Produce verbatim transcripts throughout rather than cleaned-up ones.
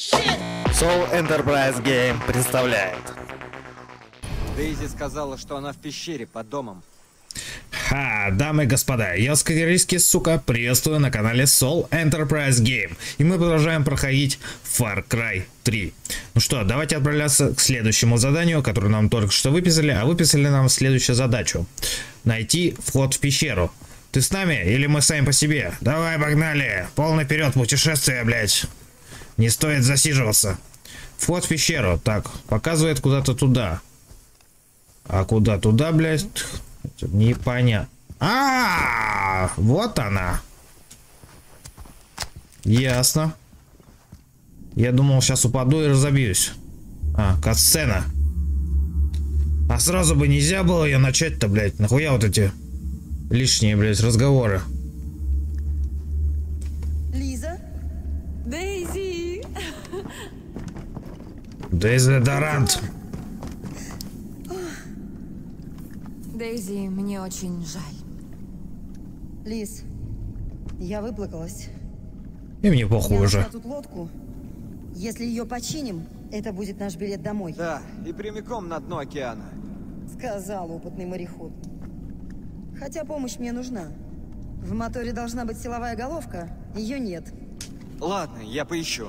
Soul Enterprise Game представляет. Дейзи сказала, что она в пещере под домом. Ха, дамы и господа, я Скатерийский, сука, приветствую на канале Soul Enterprise Game. И мы продолжаем проходить Far Cry три. Ну что, давайте отправляться к следующему заданию, которое нам только что выписали. А выписали нам следующую задачу. Найти вход в пещеру. Ты с нами или мы сами по себе? Давай, погнали! Полный вперед путешествие, блять. Не стоит засиживаться. Вход в пещеру. Так, показывает куда-то туда. А куда туда, блять? Непонятно. А, -а, а, вот она. Ясно. Я думал, сейчас упаду и разобьюсь. А, катсцена. А сразу бы нельзя было ее начать-то, блядь. Нахуя вот эти лишние, блядь, разговоры. Лиза? Дейзи! Дейзи Дорант. Дейзи, мне очень жаль. Лиз, я выплакалась. И мне похуй я уже. нашла тут лодку. Если ее починим, это будет наш билет домой. Да, и прямиком на дно океана. Сказал опытный мореход. Хотя помощь мне нужна. В моторе должна быть силовая головка, ее нет. Ладно, я поищу.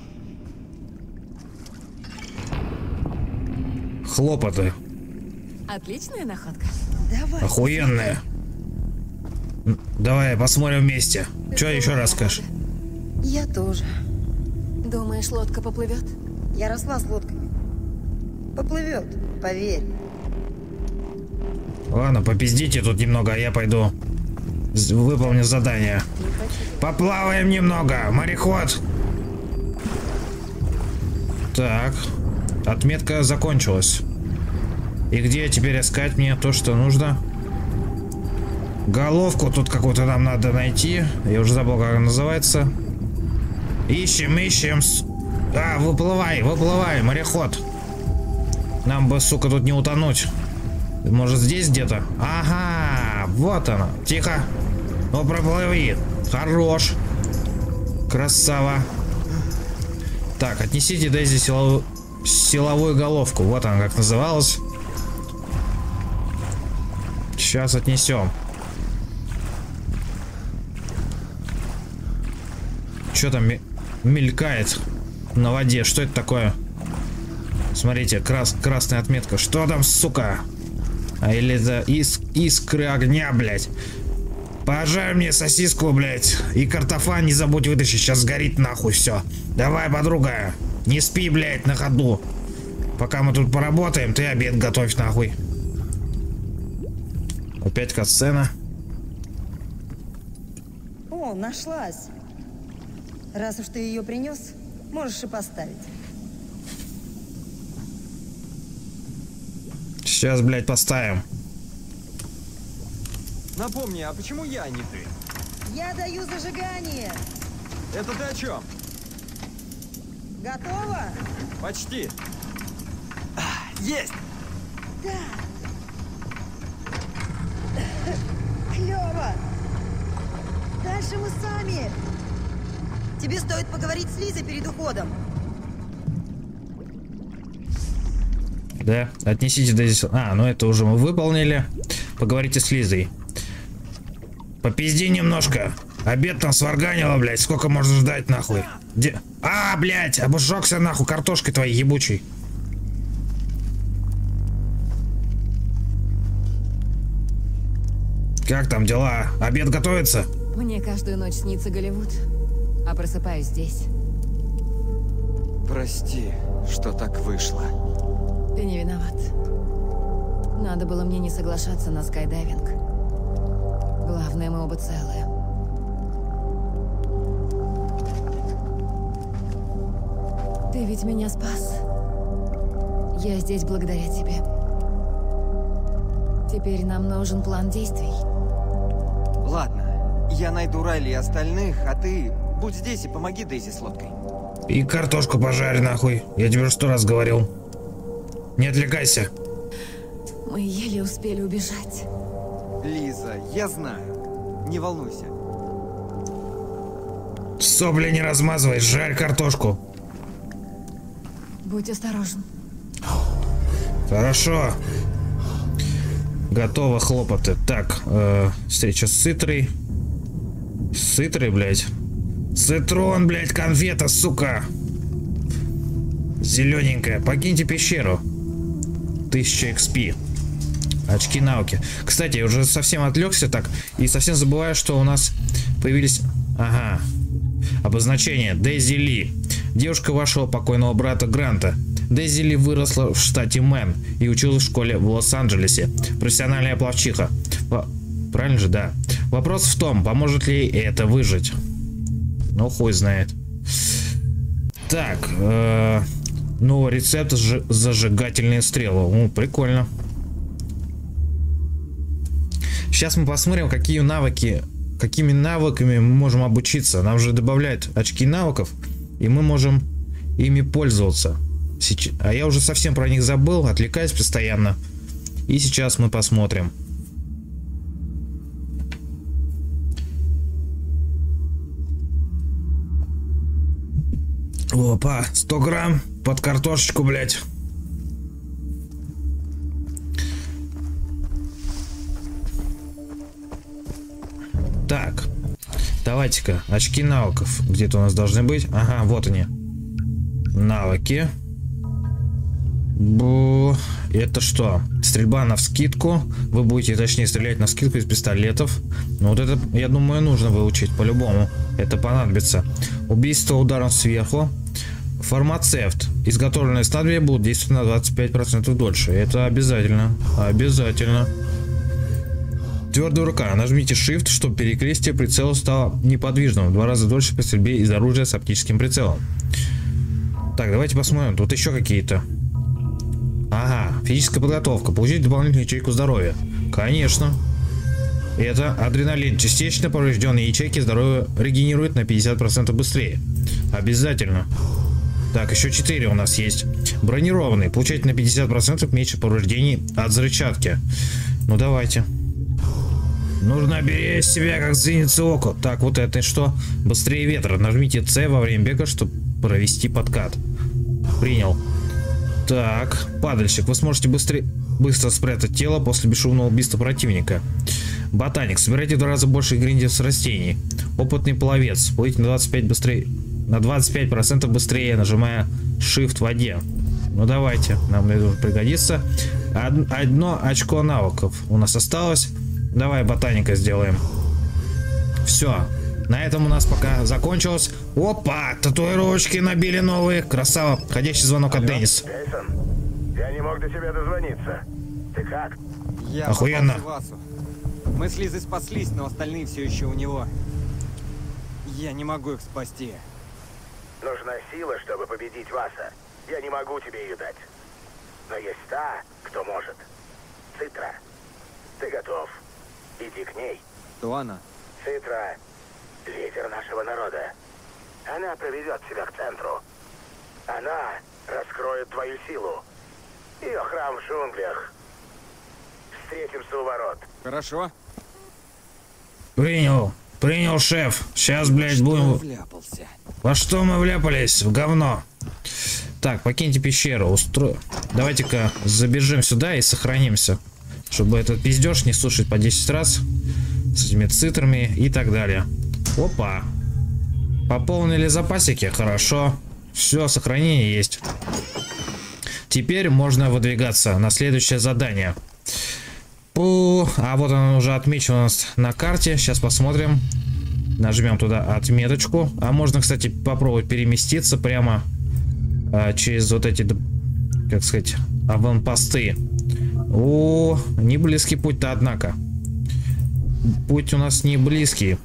Хлопоты. Отличная находка. Давай. Охуенная. Давай посмотрим вместе. Что еще раз скажешь? Я тоже. Думаешь, лодка поплывет? Я росла с лодками. Поплывет, поверь. Ладно, попиздите тут немного, а я пойду выполню задание. Поплаваем немного, мореход. Так, отметка закончилась. И где теперь искать мне то, что нужно? Головку тут какую-то нам надо найти. Я уже забыл, как она называется. Ищем, ищем. А, выплывай, выплывай, мореход. Нам бы, сука, тут не утонуть. Может, здесь где-то? Ага, вот она. Тихо. Ну, проплыви. Хорош. Красава. Так, отнесите Дейзи силовую, силовую головку. Вот она как называлась. Сейчас отнесем. Что там мелькает на воде? Что это такое? Смотрите, крас красная отметка. Что там, сука? А или это ис искры огня, блядь. Пожарь мне сосиску, блядь. И картофан не забудь вытащить. Сейчас сгорит нахуй все. Давай, подруга. Не спи, блядь, на ходу. Пока мы тут поработаем, ты обед готовь нахуй. Опять катсцена. О, нашлась. Раз уж ты ее принес, можешь и поставить. Сейчас, блядь, поставим. Напомни, а почему я, а не ты? Я даю зажигание. Это ты о чем? Готово? Почти. А, есть! Да. Клево. Дальше мы сами. Тебе стоит поговорить с Лизой перед уходом. Да, отнесите Дейзи. А, ну это уже мы выполнили. Поговорите с Лизой. Попизди немножко. Обед там сварганило, блядь. Сколько можно ждать, нахуй? Где? А, блядь, обжегся нахуй картошкой твоей ебучей. Как там дела? Обед готовится? Мне каждую ночь снится Голливуд, а просыпаюсь здесь. Прости, что так вышло. Ты не виноват. Надо было мне не соглашаться на скайдайвинг. Главное, мы оба целые. Ты ведь меня спас. Я здесь благодаря тебе. Теперь нам нужен план действий. Ладно, я найду Райли и остальных, а ты будь здесь и помоги Дейзи с лодкой. И картошку пожарь, нахуй. Я тебе сто раз говорил. Не отвлекайся. Мы еле успели убежать. Лиза, я знаю. Не волнуйся. Сопли не размазывай, жарь картошку. Будь осторожен. Хорошо. Готово хлопоты. Так, э, встреча с Цитрой. С Цитрой, блядь. Цитрон, блядь, конфета, сука. Зелененькая. Покиньте пещеру. тысяча икс пи. Очки науки. Кстати, я уже совсем отвлекся так. И совсем забываю, что у нас появились... Ага. Обозначение. Дейзи Ли. Девушка вашего покойного брата Гранта. Дейзи Ли выросла в штате Мэн и училась в школе в Лос-Анджелесе. Профессиональная пловчиха. Во... Правильно же, да. Вопрос в том, поможет ли это выжить. Ну, хуй знает. Так. Э -э ну, рецепт ж зажигательные стрелы. Ну, прикольно. Сейчас мы посмотрим, какие навыки, какими навыками мы можем обучиться. Нам же добавляют очки навыков, и мы можем ими пользоваться. Сейчас, а я уже совсем про них забыл, отвлекаюсь постоянно. И сейчас мы посмотрим. Опа, сто грамм под картошечку, блядь. Так, давайте-ка, очки навыков. Где-то у нас должны быть. Ага, вот они. Навыки. Бу. Это что? Стрельба навскидку. Вы будете, точнее, стрелять навскидку из пистолетов. Ну вот это, я думаю, нужно выучить по-любому. Это понадобится. Убийство ударом сверху. Фармацевт. Изготовленные снадобья будут действовать на двадцать пять процентов дольше. Это обязательно. Обязательно. Твердая рука. Нажмите Shift, чтобы перекрестие прицела стало неподвижным. В два раза дольше по стрельбе из оружия с оптическим прицелом. Так, давайте посмотрим. Тут еще какие-то. Ага, физическая подготовка. Получить дополнительную ячейку здоровья. Конечно. Это адреналин. Частично поврежденные ячейки здоровья регенерируют на пятьдесят процентов быстрее. Обязательно. Так, еще четыре у нас есть. Бронированный. Получать на пятьдесят процентов меньше повреждений от взрывчатки. Ну давайте. Нужно беречь себя, как зеница око. Так, вот это что? Быстрее ветра. Нажмите С во время бега, чтобы провести подкат. Принял. Так, падальщик. Вы сможете быстрее, быстро спрятать тело после бесшумного убийства противника. Ботаник. Собирайте в два раза больше ингредиентов с растений. Опытный пловец. Плыть на двадцать пять быстрее, на двадцать пять процентов быстрее, нажимая Shift в воде. Ну давайте, нам это пригодится. Од одно очко навыков у нас осталось. Давай ботаника сделаем. Все. На этом у нас пока закончилось. Опа! Татуировочки набили новые. Красава. Входящий звонок от Денниса. Джейсон, я не мог до тебя дозвониться. Ты как? Я Охуенно. Васу. Мы с Лизой спаслись, но остальные все еще у него. Я не могу их спасти. Нужна сила, чтобы победить Васа. Я не могу тебе ее дать. Но есть та, кто может. Цитра. Ты готов? Иди к ней. Кто она? Цитра — лидер нашего народа. Она проведет тебя к центру. Она раскроет твою силу. Ее храм в джунглях. Встретимся у ворот. Хорошо. Принял. Принял, шеф. Сейчас, блядь, будем... Вляпался. Во что мы вляпались? В говно. Так, покиньте пещеру. Устро... Давайте-ка забежим сюда и сохранимся. Чтобы этот пиздеж не слушать по десять раз. С этими цитрами и так далее. Опа. Пополнили запасики. Хорошо. Все, сохранение есть. Теперь можно выдвигаться на следующее задание. Пу. А вот оно уже отмечено у нас на карте. Сейчас посмотрим. Нажмем туда отметочку. А можно, кстати, попробовать переместиться прямо а, через вот эти, как сказать, аванпосты. О, не близкий путь-то, однако. Путь у нас не близкий.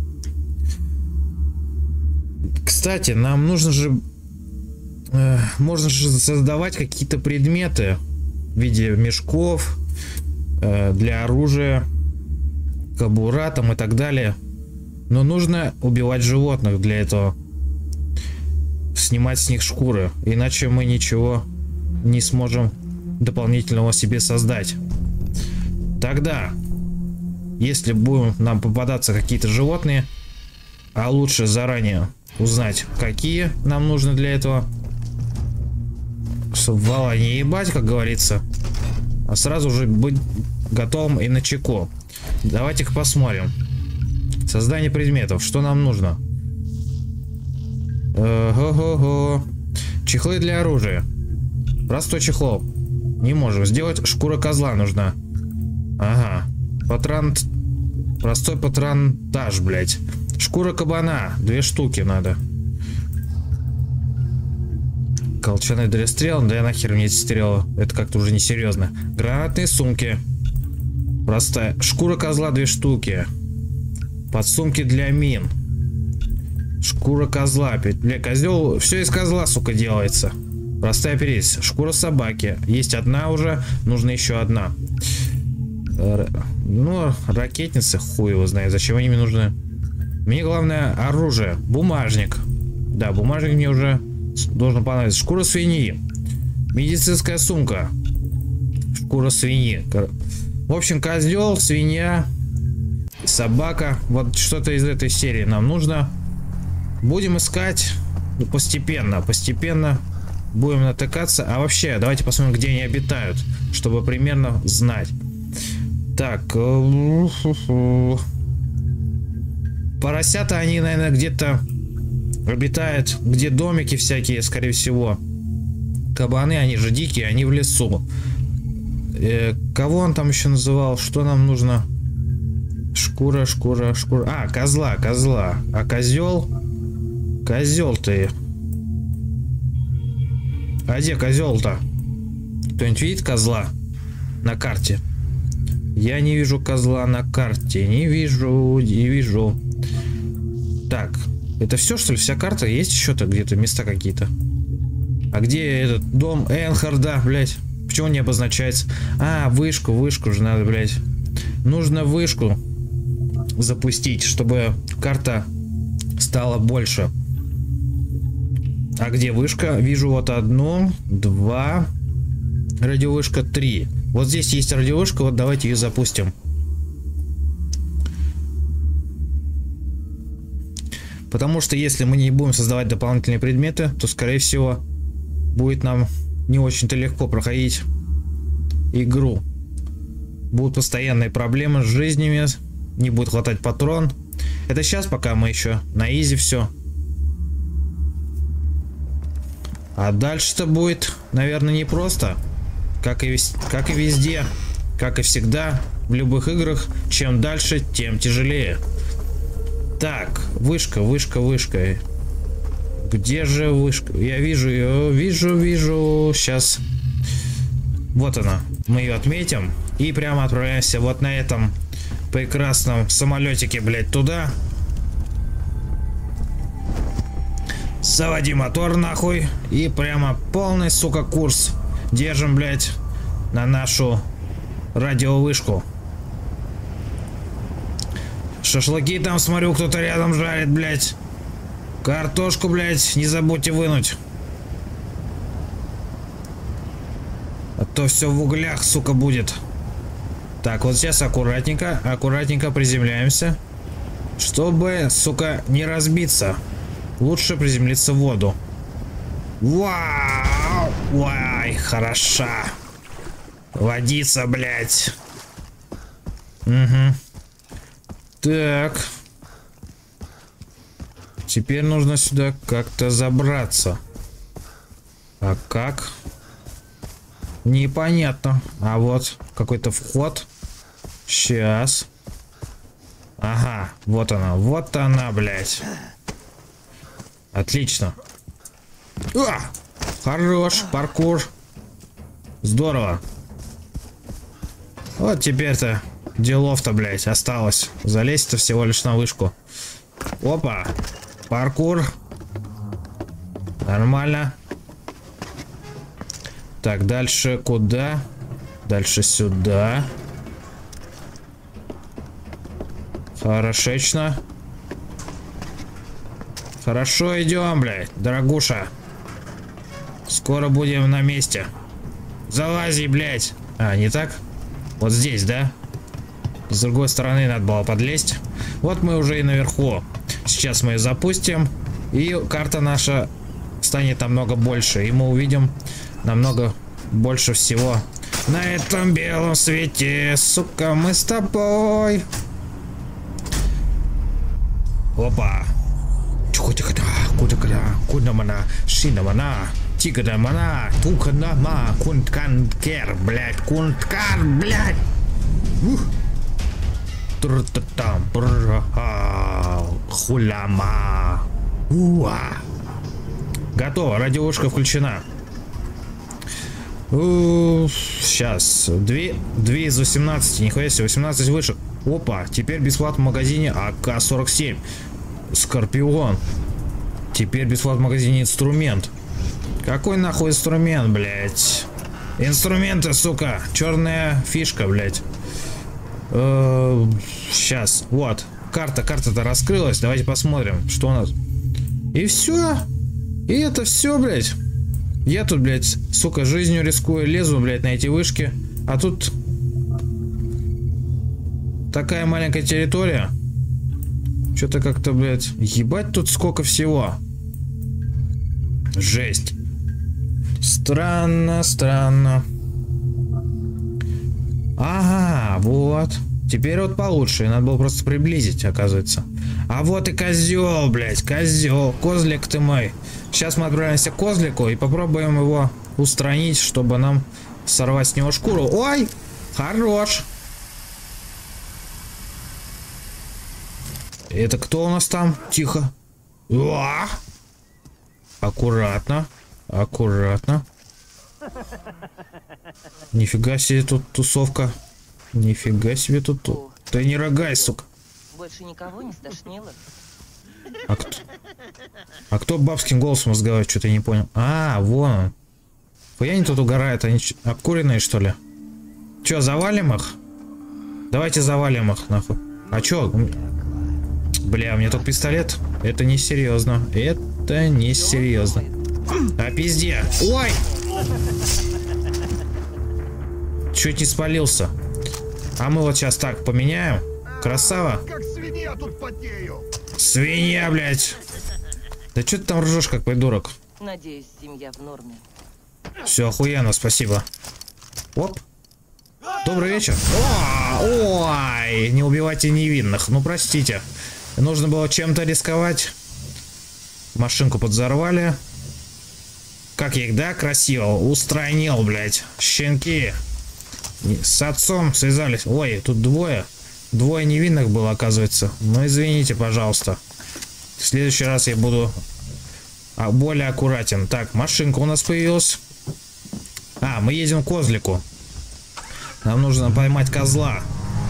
Кстати, нам нужно же... Э, можно же создавать какие-то предметы в виде мешков э, для оружия, кобура там и так далее. Но нужно убивать животных для этого. Снимать с них шкуры. Иначе мы ничего не сможем дополнительного себе создать. Тогда, если будем нам попадаться какие-то животные, а лучше заранее узнать, какие нам нужны для этого, вала не ебать, как говорится, а сразу же быть готовым и начеку. Давайте-ка посмотрим. Создание предметов. Что нам нужно? Ого-го. Чехлы для оружия. Простой чехол. Не можем сделать. Шкура козла нужна. Ага. Патрон... Простой патронтаж, блядь. Шкура кабана. Две штуки надо. Колчаный дрестрел. Да нахер мне эти стрелы. Это как-то уже несерьезно. Гранатные сумки. Простая. Шкура козла. Две штуки. Подсумки для мин. Шкура козла. Для козел. Все из козла, сука, делается. Простая перец. Шкура собаки. Есть одна уже. Нужно еще одна. Ну, ракетницы, хуй его знает, зачем они мне нужны. Мне главное оружие. Бумажник. Да, бумажник мне уже должен понравиться. Шкура свиньи. Медицинская сумка. Шкура свиньи. В общем, козел, свинья, собака. Вот что-то из этой серии нам нужно. Будем искать постепенно. Постепенно будем натыкаться. А вообще, давайте посмотрим, где они обитают, чтобы примерно знать. Так, поросята, они, наверное, где-то обитают, где домики всякие, скорее всего. Кабаны, они же дикие, они в лесу. Э, кого он там еще называл? Что нам нужно? Шкура, шкура, шкура. А, козла, козла. А козел? Козел ты. А где козел-то? Кто-нибудь видит козла на карте? Я не вижу козла на карте. Не вижу, не вижу. Так, это все, что ли? Вся карта? Есть еще-то где-то места какие-то? А где этот дом Энхарда, блядь? Почему он не обозначается? А, вышку, вышку же надо, блядь. Нужно вышку запустить, чтобы карта стала больше. А где вышка? Вижу вот одну, два, радиовышка, три. Вот здесь есть радиовышка, вот давайте ее запустим. Потому что если мы не будем создавать дополнительные предметы, то, скорее всего, будет нам не очень-то легко проходить игру. Будут постоянные проблемы с жизнями, не будет хватать патрон. Это сейчас, пока мы еще на изи все. А дальше-то будет, наверное, непросто. Как и, как и везде, как и всегда, в любых играх, чем дальше, тем тяжелее. Так, вышка, вышка, вышка. Где же вышка? Я вижу ее, вижу, вижу. Сейчас. Вот она. Мы ее отметим. И прямо отправляемся вот на этом прекрасном самолетике, блядь, туда. Заводи мотор, нахуй. И прямо полный, сука, курс держим, блядь, на нашу радиовышку. Шашлыки там, смотрю, кто-то рядом жарит, блядь. Картошку, блядь, не забудьте вынуть. А то все в углях, сука, будет. Так, вот сейчас аккуратненько, аккуратненько приземляемся. Чтобы, сука, не разбиться. Лучше приземлиться в воду. Вау! Вай, хороша. Водица, блядь. Угу. Так. Теперь нужно сюда как-то забраться. А как? Непонятно. А вот какой-то вход. Сейчас. Ага, вот она. Вот она, блядь. Отлично. А! Хорош, паркур. Здорово. Вот теперь-то делов-то, блядь, осталось. Залезть-то всего лишь на вышку. Опа. Паркур. Нормально. Так, дальше куда? Дальше сюда. Хорошечно. Хорошо идем, блядь, дорогуша. Скоро будем на месте. Залази, блядь. А, не так? Вот здесь, да? С другой стороны надо было подлезть. Вот мы уже и наверху. Сейчас мы ее запустим. И карта наша станет намного больше. И мы увидим намного больше всего. На этом белом свете, сука, мы с тобой. Опа. Чухотихата, кудакада, кудамана, шинамана, тигадамана, туканама, кунтканкер, блядь, кунткар, блядь. Ух. Тру-та-там, хуляма. Уа. Готово, радиошка включена. Сейчас. две из восемнадцати. Нихуя себе, восемнадцать вышек. Опа, теперь бесплатно в магазине А К сорок семь. Скорпион. Теперь бесплатно в магазине инструмент. Какой нахуй инструмент, блядь? Инструменты, сука. Черная фишка, блядь. Сейчас. Вот. Карта, карта-то раскрылась. Давайте посмотрим, что у нас. И все. И это все, блядь. Я тут, блядь, сука, жизнью рискую, лезу, блядь, на эти вышки. А тут такая маленькая территория. Что-то как-то, блядь, ебать тут сколько всего. Жесть. Странно, странно. Ага, вот. Теперь вот получше. Надо было просто приблизить, оказывается. А вот и козел, блядь, козел. Козлик ты мой. Сейчас мы отправимся к козлику и попробуем его устранить, чтобы нам сорвать с него шкуру. Ой, хорош. Это кто у нас там? Тихо. Уа! Аккуратно. Аккуратно. Нифига себе тут тусовка. Нифига себе тут. О, ты не рогай, сука. Больше никого не стошнило? А кто? А кто бабским голосом разговаривает? Что-то я не понял. А, вон он. Хуя они тут угорают. Они обкуренные, что ли? Че, завалим их? Давайте завалим их, нахуй. А чё? Бля, у меня тут пистолет. Это не серьезно. Это не серьезно. А пизде. Ой! Чуть не спалился. А мы вот сейчас так поменяем. Красава. Как свинья тут потею. Свинья, блядь. Да что ты там ржешь, как придурок? Надеюсь, семья в норме. Все, охуенно, спасибо. Оп. Добрый вечер. О, ой, не убивайте невинных. Ну, простите. Нужно было чем-то рисковать. Машинку подзорвали. Как я их, да, красиво устранил, блядь. Щенки. С отцом связались. Ой, тут двое. Двое невинных было, оказывается. Ну, извините, пожалуйста. В следующий раз я буду более аккуратен. Так, машинка у нас появилась. А, мы едем к козлику. Нам нужно поймать козла.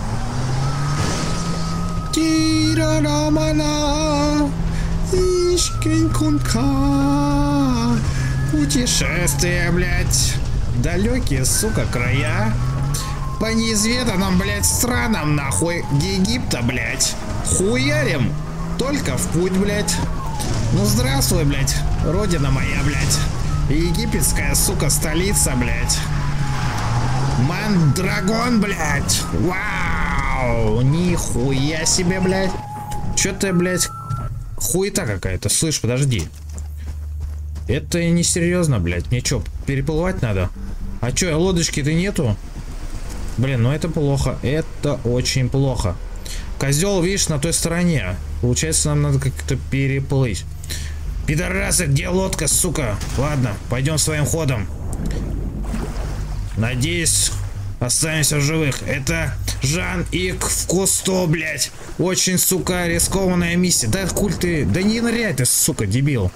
Путешествие, блядь. Далекие, сука, края. По неизведанным, блядь, странам, нахуй. Египта, блядь. Хуярим. Только в путь, блядь. Ну, здравствуй, блядь. Родина моя, блядь. Египетская, сука, столица, блядь. Мандрагон, блядь. Вау. Нихуя себе, блядь. Чё-то, блядь, хуета какая-то. Слышь, подожди. Это несерьезно, блядь. Мне чё, переплывать надо? А чё, лодочки-то нету? Блин, ну это плохо. Это очень плохо. Козел, видишь, на той стороне. Получается, нам надо как-то переплыть. Пидорасы, где лодка, сука? Ладно, пойдем своим ходом. Надеюсь, останемся в живых. Это Жан-Ик в Кусто, блядь. Очень, сука, рискованная миссия. Да куль ты, да не ныряй ты, сука, дебил.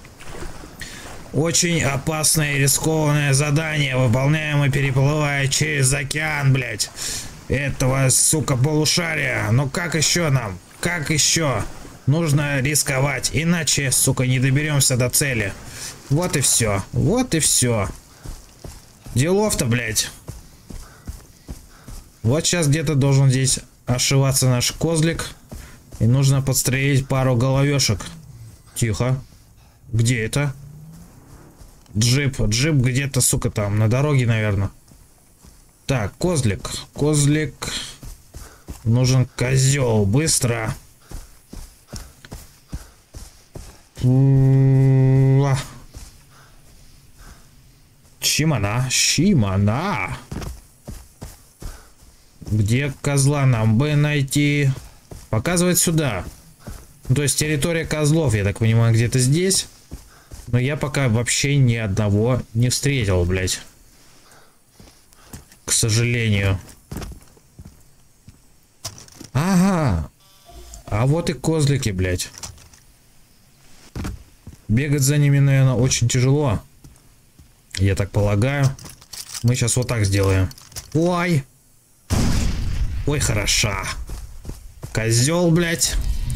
Очень опасное и рискованное задание, выполняемое, переплывая через океан, блядь. Этого, сука, полушария. Но как еще нам? Как еще? Нужно рисковать, иначе, сука, не доберемся до цели. Вот и все. Вот и все. Делов-то, блядь. Вот сейчас где-то должен здесь ошиваться наш козлик. И нужно подстрелить пару головешек. Тихо. Где это? Джип. Джип где-то, сука, там, на дороге, наверное. Так, козлик. Козлик. Нужен козел. Быстро. Щимана, Щимана. Где козла нам бы найти? Показывает сюда. Ну, то есть территория козлов, я так понимаю, где-то здесь. Но я пока вообще ни одного не встретил, блядь. К сожалению. Ага. А вот и козлики, блядь. Бегать за ними, наверное, очень тяжело. Я так полагаю. Мы сейчас вот так сделаем. Ой. Ой, хороша. Козел, блядь.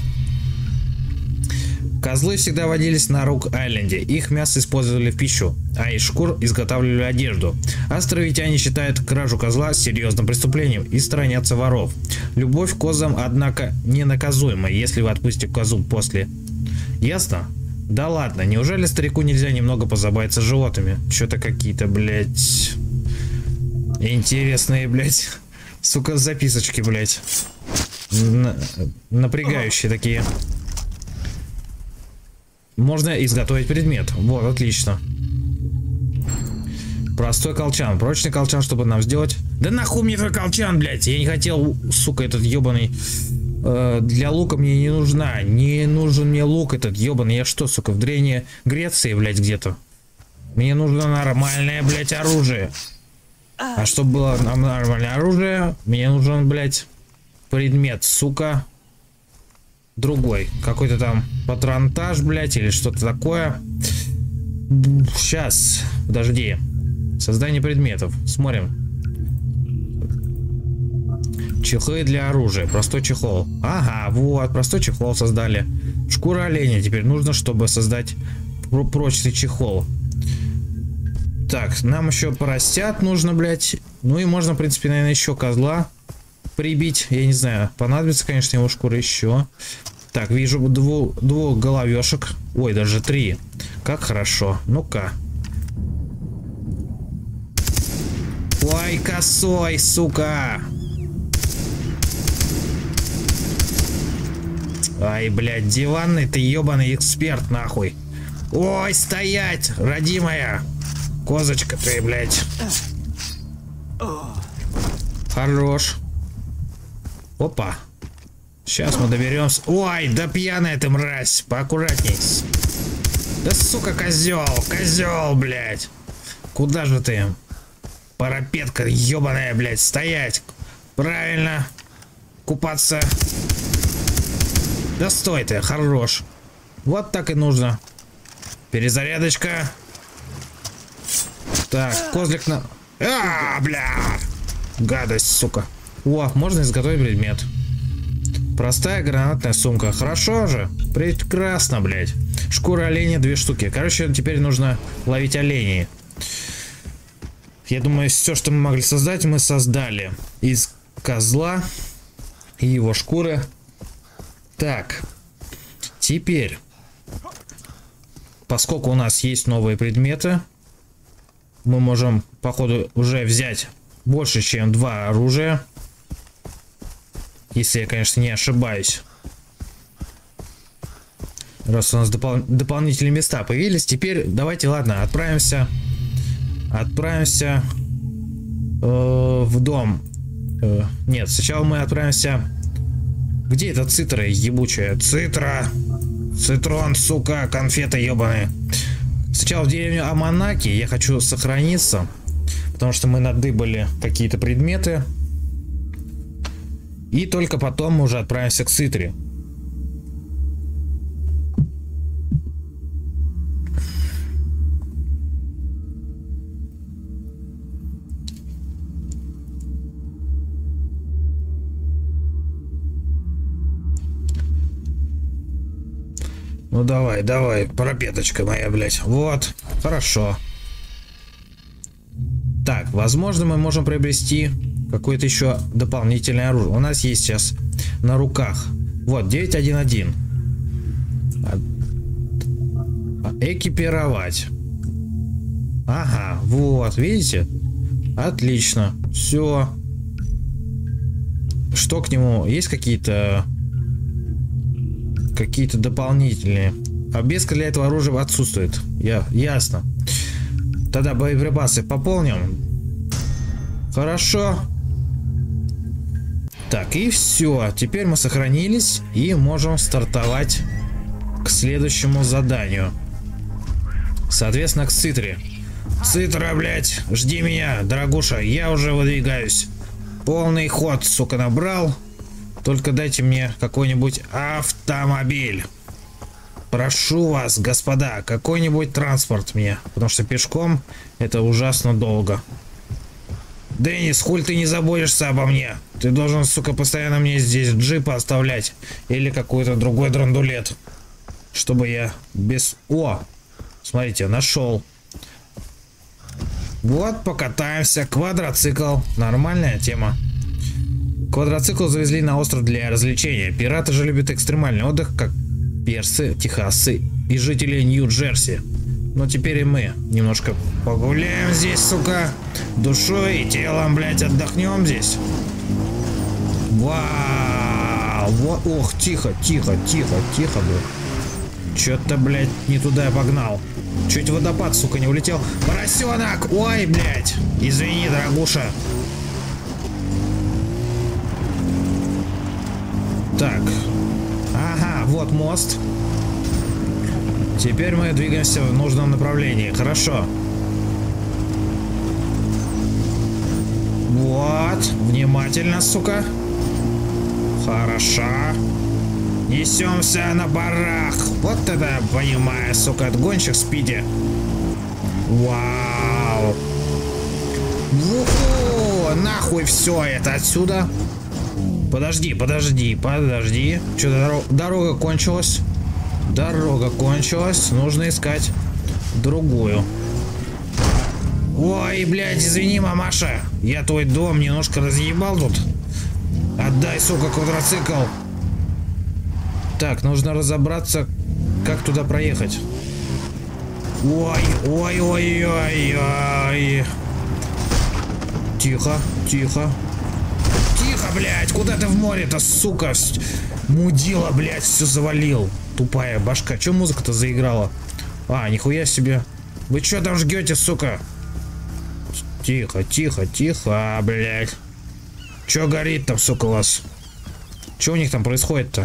Козлы всегда водились на Рук-Айленде. Их мясо использовали в пищу, а из шкур изготавливали одежду. Островитяне считают кражу козла серьезным преступлением и сторонятся воров. Любовь к козам, однако, не наказуема, если вы отпустите козу после. Ясно? Да ладно, неужели старику нельзя немного позаботиться животными? Что-то какие-то, блядь, интересные, блядь, сука, записочки, блядь. На... Напрягающие такие. Можно изготовить предмет. Вот, отлично. Простой колчан. Прочный колчан, чтобы нам сделать. Да нахуй мне твой колчан, блядь. Я не хотел, сука, этот ебаный. Э, для лука мне не нужна. Не нужен мне лук этот ебаный. Я что, сука, в древней Греции, блядь, где-то? Мне нужно нормальное, блядь, оружие. А чтобы было нормальное оружие, мне нужен, блядь, предмет, сука. Другой. Какой-то там патронтаж, блядь, или что-то такое. Сейчас. Подожди. Создание предметов. Смотрим. Чехлы для оружия. Простой чехол. Ага, вот. Простой чехол создали. Шкура оленя. Теперь нужно, чтобы создать прочный чехол. Так, нам еще поросят нужно, блядь. Ну и можно, в принципе, наверное, еще козла прибить. Я не знаю. Понадобится, конечно, его шкура еще. Так, вижу двух, двух головешек. Ой, даже три. Как хорошо. Ну-ка. Ой, косой, сука. Ай, блядь, диванный ты ебаный эксперт, нахуй. Ой, стоять, родимая. Козочка ты, блядь. Хорош. Опа. Сейчас мы доберемся. Ой, да пьяная ты, мразь. Поаккуратней. Да сука, козел, козел, блядь. Куда же ты? Парапетка ебаная, блядь. Стоять. Правильно. Купаться. Да стой ты, хорош. Вот так и нужно. Перезарядочка. Так, козлик на... А, бля. Гадость, сука. О, можно изготовить предмет. Простая гранатная сумка. Хорошо же. Прекрасно, блядь. Шкура оленя две штуки. Короче, теперь нужно ловить оленей. Я думаю, все, что мы могли создать, мы создали. Из козла и его шкуры. Так. Теперь, поскольку у нас есть новые предметы, мы можем, походу, уже взять больше, чем два оружия. Если я, конечно, не ошибаюсь. Раз у нас допол дополнительные места появились, теперь давайте, ладно, отправимся. Отправимся э, в дом. Э, нет, сначала мы отправимся. Где эта цитра ебучая? Цитра! Цитрон, сука, конфеты ебаные. Сначала в деревню Аманаки. Я хочу сохраниться, потому что мы надыбали какие-то предметы. И только потом мы уже отправимся к Цитре. Ну давай, давай, парапеточка моя, блядь. Вот, хорошо. Так, возможно, мы можем приобрести какое-то еще дополнительное оружие. У нас есть сейчас на руках. Вот, девять один один. Экипировать. Ага, вот, видите? Отлично. Все. Что к нему? Есть какие-то... Какие-то дополнительные. Обвеска для этого оружия отсутствует. Я, ясно. Тогда боеприпасы пополним. Хорошо. Так, и все. Теперь мы сохранились и можем стартовать к следующему заданию. Соответственно, к Цитре. Цитра, блядь, жди меня, дорогуша, я уже выдвигаюсь. Полный ход, сука, набрал. Только дайте мне какой-нибудь автомобиль. Прошу вас, господа, какой-нибудь транспорт мне. Потому что пешком это ужасно долго. Деннис, хуль ты не заботишься обо мне? Ты должен, сука, постоянно мне здесь джипы оставлять. Или какой-то другой драндулет. Чтобы я без... О! Смотрите, нашел. Вот, покатаемся. Квадроцикл. Нормальная тема. Квадроцикл завезли на остров для развлечения. Пираты же любят экстремальный отдых, как персы, техасцы и жители Нью-Джерси. Но теперь и мы немножко погуляем здесь, сука. Душой и телом, блядь, отдохнем здесь. Вау! Вот, ох, тихо, тихо, тихо, тихо, блядь. Чё-то, блядь, не туда я погнал. Чуть водопад, сука, не улетел. Поросенок! Ой, блядь! Извини, дорогуша. Так. Ага, вот мост. Теперь мы двигаемся в нужном направлении. Хорошо. Вот. Внимательно, сука. Хорошо. Несемся на барах. Вот это я понимаю, сука, отгонщик спиди. Вау. Уху, нахуй все это отсюда. Подожди, подожди, подожди. Что-то дорога, дорога кончилась. Дорога кончилась. Нужно искать другую. Ой, блядь, извини, мамаша. Я твой дом немножко разъебал тут. Отдай, сука, квадроцикл. Так, нужно разобраться, как туда проехать. Ой, ой, ой, ой, ой. Тихо, тихо. Тихо, блядь, куда ты в море-то, сука? Мудила, блядь, все завалил. Тупая башка. Че музыка-то заиграла? А, нихуя себе. Вы что там жгете, сука? Тихо, тихо, тихо, блядь. Че горит там, сука, у вас? Че у них там происходит-то?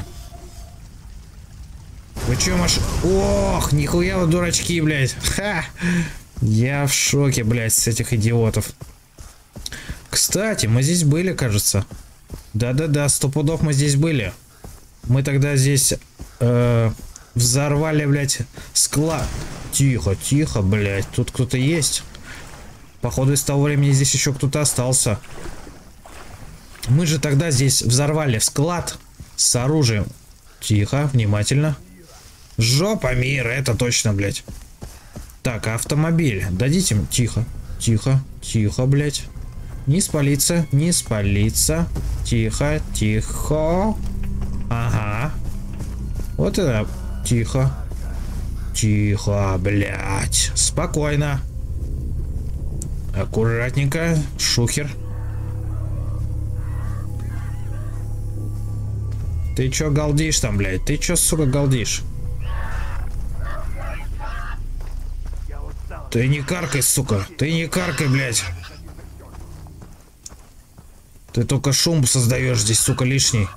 Вы че, маш... Ох, нихуя вы дурачки, блядь. Ха! Я в шоке, блядь, с этих идиотов. Кстати, мы здесь были, кажется. Да-да-да, сто пудов мы здесь были. Мы тогда здесь э, взорвали, блядь, склад. Тихо, тихо, блядь. Тут кто-то есть. Походу, из того времени здесь еще кто-то остался. Мы же тогда здесь взорвали склад с оружием. Тихо, внимательно. Жопа мира, это точно, блядь. Так, автомобиль. Дадите мне. Тихо, тихо, тихо, блядь. Не спалиться, не спалиться. Тихо, тихо. Ага. Вот это. Тихо. Тихо, блядь. Спокойно. Аккуратненько. Шухер. Ты чё галдишь там, блядь? Ты чё, сука, галдишь? Ты не каркай, сука. Ты не каркай, блядь. Ты только шум создаешь здесь, сука, лишний.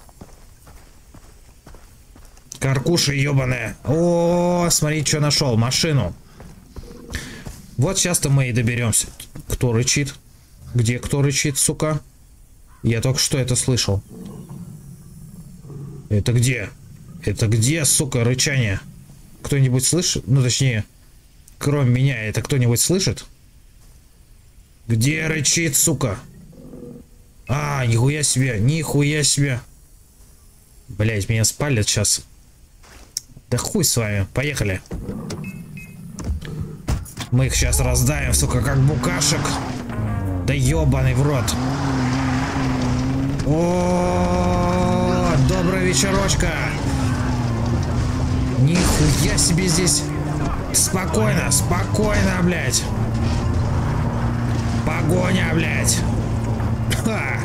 Каркуша ебаная. О, смотри, что нашел. Машину. Вот сейчас-то мы и доберемся. Кто рычит? Где кто рычит, сука? Я только что это слышал. Это где? Это где, сука, рычание? Кто-нибудь слышит? Ну, точнее, кроме меня, это кто-нибудь слышит? Где рычит, сука? А, нихуя себе, нихуя себе. Блять, меня спалят сейчас. Да хуй с вами, поехали. Мы их сейчас раздавим, сука, как букашек. Да ебаный в рот. О, добрая вечерочка. Нихуя себе здесь. Спокойно, спокойно, блядь. Погоня, блядь. Ха.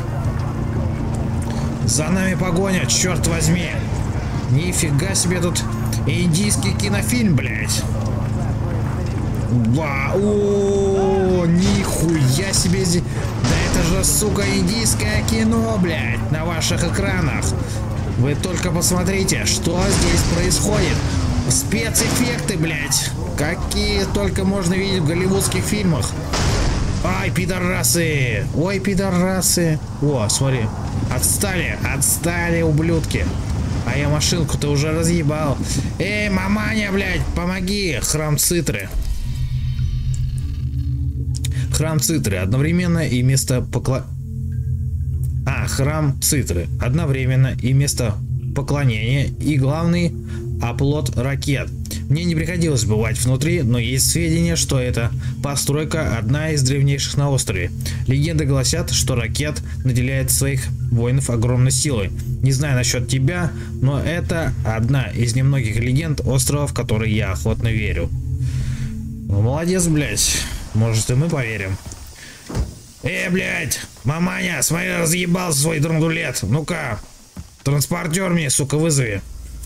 За нами погоня, черт возьми. Нифига себе тут индийский кинофильм, блядь. Вау, нихуя себе здесь. Да это же, сука, индийское кино, блядь, на ваших экранах. Вы только посмотрите, что здесь происходит. Спецэффекты, блядь, какие только можно видеть в голливудских фильмах. Ай, пидорасы! Ой, пидорасы! О, смотри. Отстали, отстали, ублюдки. А я машинку-то уже разъебал. Эй, маманя, блядь, помоги! Храм Цитры. Храм Цитры. Одновременно и место покла... А, храм Цитры. Одновременно и место поклонения, и главный оплот ракет. Мне не приходилось бывать внутри, но есть сведения, что эта постройка одна из древнейших на острове. Легенды гласят, что ракет наделяет своих воинов огромной силой. Не знаю насчет тебя, но это одна из немногих легенд острова, в которые я охотно верю. Ну, молодец, блядь. Может, и мы поверим. Эй, блядь, маманя, смотри, разъебал свой драндулет. Ну-ка, транспортер мне, сука, вызови.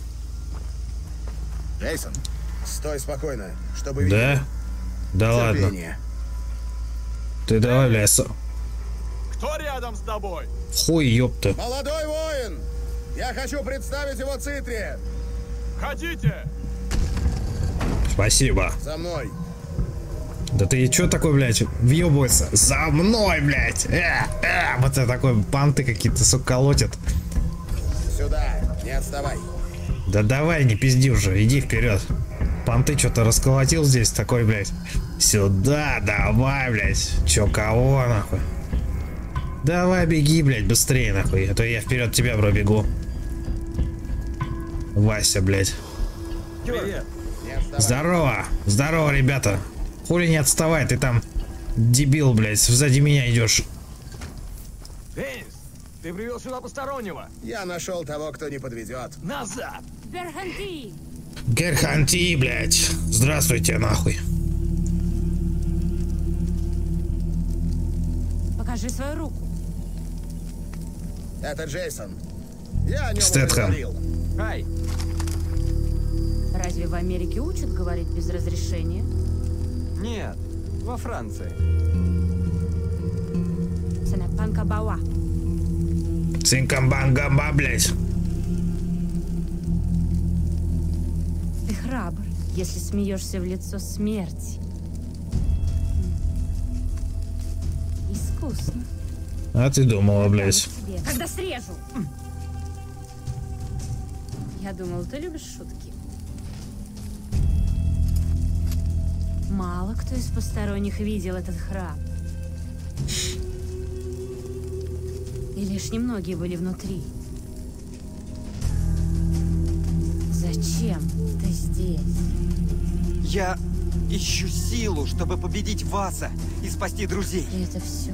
Джейсон, стой спокойно, чтобы видеть. Да? Да Терпение. ладно. Ты давай, блядь. Кто рядом с тобой? Хуй, ёпта. Молодой воин! Я хочу представить его Цитре! Ходите! Спасибо. За мной! Да ты чё такой, блядь, въебывается? За мной, блядь! Э, э, вот это такой, панты какие-то, сука, колотят. Сюда, не отставай! Да давай, не пизди уже, иди вперед. Панты что-то расколотил здесь, такой, блядь. Сюда, давай, блядь. Чё, кого, нахуй? Давай, беги, блядь, быстрее, нахуй. А то я вперед тебя пробегу. Вася, блядь. Привет. Здорово, здорово, ребята. Хули не отставай, ты там, дебил, блядь, сзади меня идешь. Денис, ты привел сюда постороннего. Я нашел того, кто не подведет. Назад! Берханти! Герханти, блядь. Здравствуйте, нахуй. Покажи свою руку. Это Джейсон. Я о нем уже Стэтхэм. говорил. Хай. Разве в Америке учат говорить без разрешения? Нет, во Франции. Санапанкабауа. Цинкамбангамба, блядь. Ты храбр, если смеешься в лицо смерти. Искусно. А ты думала, блядь. Тебе, когда срежу. Я думал, ты любишь шутки. Мало кто из посторонних видел этот храм. И лишь немногие были внутри. Зачем ты здесь? Я ищу силу, чтобы победить Васа и спасти друзей. И это все?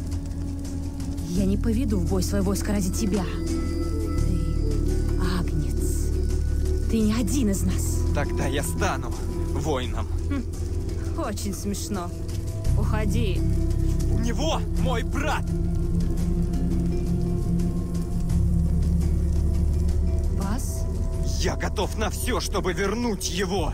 Я не поведу в бой свое войско ради тебя. Ты агнец. Ты не один из нас. Тогда я стану воином. Хм. Очень смешно. Уходи. У него мой брат. Вас? Я готов на все, чтобы вернуть его.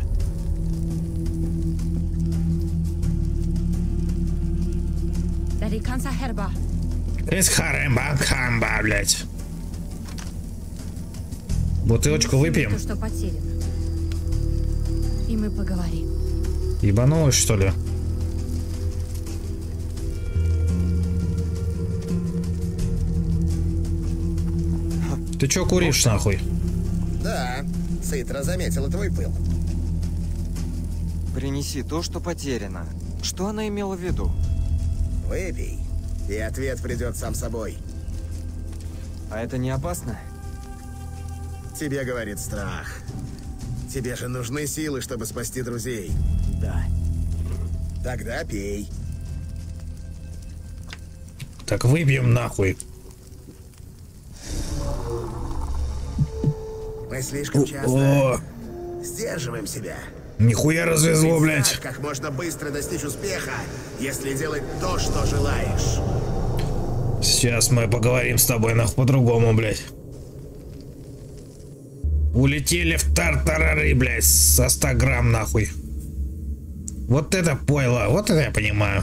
Дарикан Сахерба. Из Харембанхамба, блядь. Бутылочку выпьем. То, что потеряно. И мы поговорим. Ебанулась, что ли? Ты чё куришь, нахуй? Да, Цитра заметила твой пыл. Принеси то, что потеряно. Что она имела в виду? Выпей, и ответ придет сам собой. А это не опасно? Тебе говорит страх. Тебе же нужны силы, чтобы спасти друзей. Да. Тогда пей. Так выпьем, нахуй. Мы слишком часто О, сдерживаем себя. нихуя развезло, блядь. Представь, как можно быстро достичь успеха, если делать то, что желаешь. Сейчас мы поговорим с тобой, нахуй, по-другому, блядь. Улетели в тартарары, блядь, со ста грамм, нахуй. Вот это пойло, вот это я понимаю.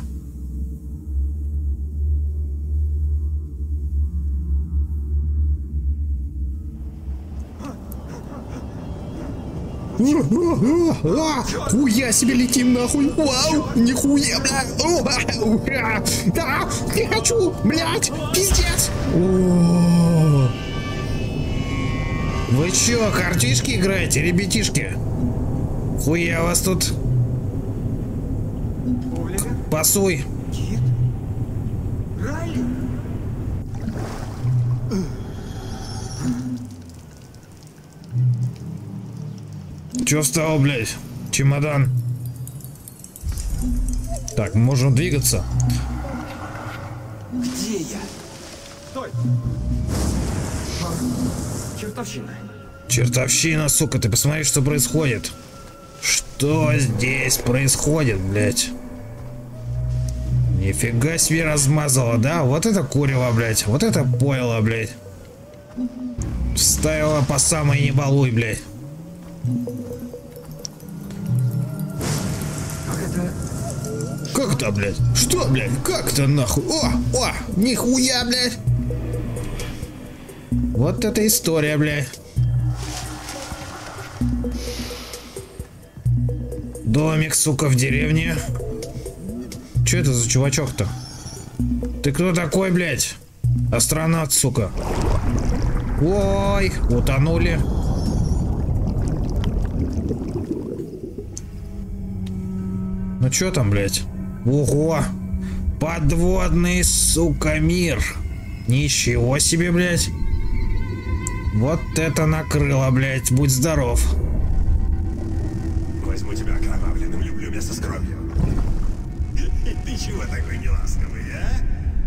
Хуя себе летим нахуй. Вау, нихуя, бля. Да, не хочу, блядь, пиздец. Вы чё, картишки играете, ребятишки? Хуя вас тут. Пасуй. Кит? Райли? Чё встал, блядь? Чемодан. Так, можем двигаться. Где я? Стой! Чертовщина. Чертовщина, сука, ты посмотри, что происходит. Что здесь происходит, блядь? Нифига себе размазала, да? Вот это курево, блядь. Вот это пойло, блядь. Вставила по самой не балуй, блядь. Как это, блядь? Что, блядь? Как это нахуй? О, о, нихуя, блядь. Вот это история, блядь. Домик, сука, в деревне. Че это за чувачок-то? Ты кто такой, блядь? Астронавт, сука. Ой, утонули. Ну чё там, блядь? Ого! Подводный, сука, мир! Ничего себе, блядь! Вот это накрыло, блядь! Будь здоров! Возьму тебя окровавленным, люблю место с кровью. Ты чего такой неласковый, а?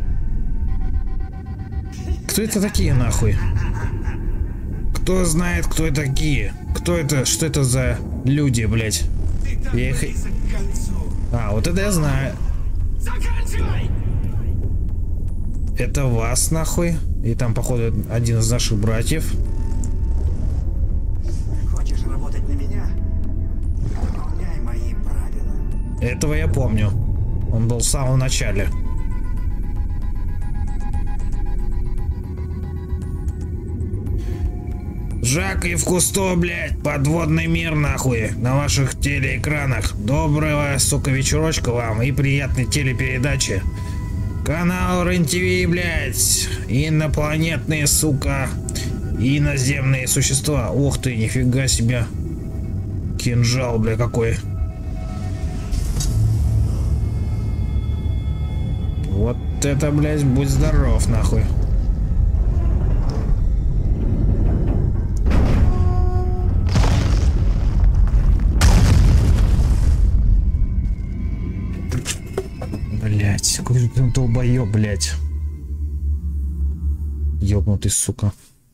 Кто это такие, нахуй? Кто знает, кто это такие? Кто это? Что это за люди, блядь? Я их... А, вот это я знаю. Заканчивай! Это вас, нахуй. И там, походу, один из наших братьев. Хочешь работать на меня? Выполняй мои правила. Этого я помню. Он был в самом начале. Жак и в Кусто, блядь, подводный мир, нахуй, на ваших телеэкранах. Доброго, сука, вечерочка вам и приятной телепередачи. Канал РЕН-ТВ, блядь, инопланетные, сука, иноземные существа. Ух ты, нифига себе. Кинжал, бля, какой. Вот это, блядь, будь здоров, нахуй. Блять, какой же ты долбоёб, блять. Ёбнутый, сука.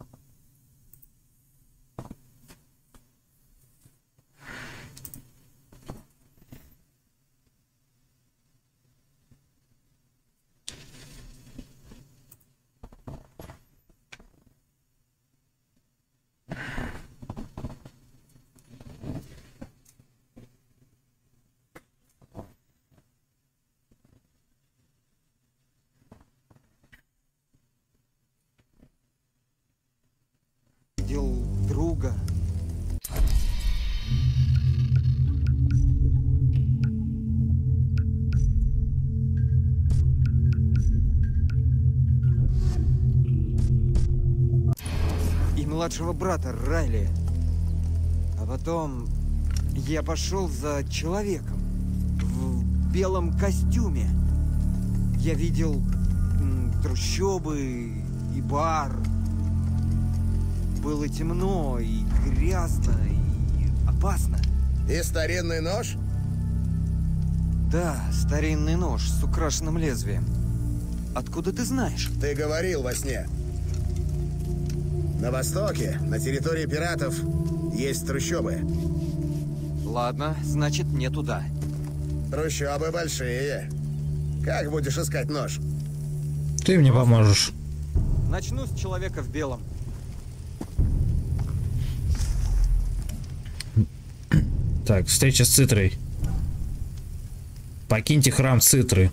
Друга. И младшего брата Райли. А потом я пошел за человеком в белом костюме. Я видел м, трущобы и бар. Было темно и грязно и опасно. И старинный нож? Да, старинный нож с украшенным лезвием. Откуда ты знаешь? Ты говорил во сне. На востоке, на территории пиратов, есть трущобы. Ладно, значит, не туда. Трущобы большие. Как будешь искать нож? Ты мне поможешь. Начну с человека в белом. Так, встреча с Цитрой. Покиньте храм Цитры.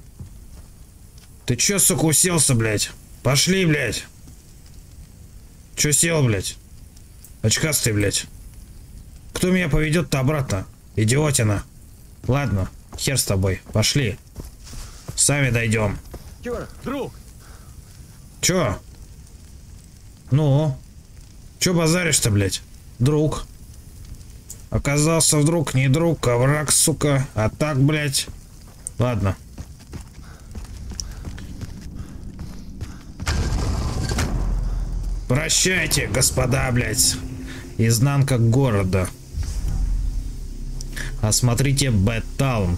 Ты чё, сука, уселся, блядь? Пошли, блядь. Чё сел, блядь? Очкастый, блядь. Кто меня поведет-то обратно? Идиотина. Ладно, хер с тобой. Пошли. Сами дойдем. Чё, друг? Чё? Ну? Чё базаришь-то, блядь? Друг. Оказался вдруг не друг, а враг, сука. А так, блядь. Ладно. Прощайте, господа, блядь. Изнанка города. Осмотрите Бэттаун.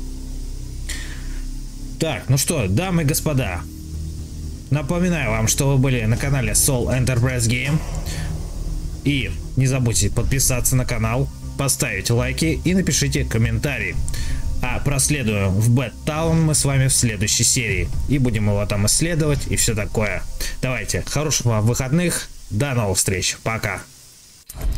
Так, ну что, дамы и господа. Напоминаю вам, что вы были на канале Soul Enterprise Game. И не забудьте подписаться на канал, поставить лайки и напишите комментарии. А проследуем в Бэттаун мы с вами в следующей серии. И будем его там исследовать и все такое. Давайте, хороших вам выходных. До новых встреч. Пока.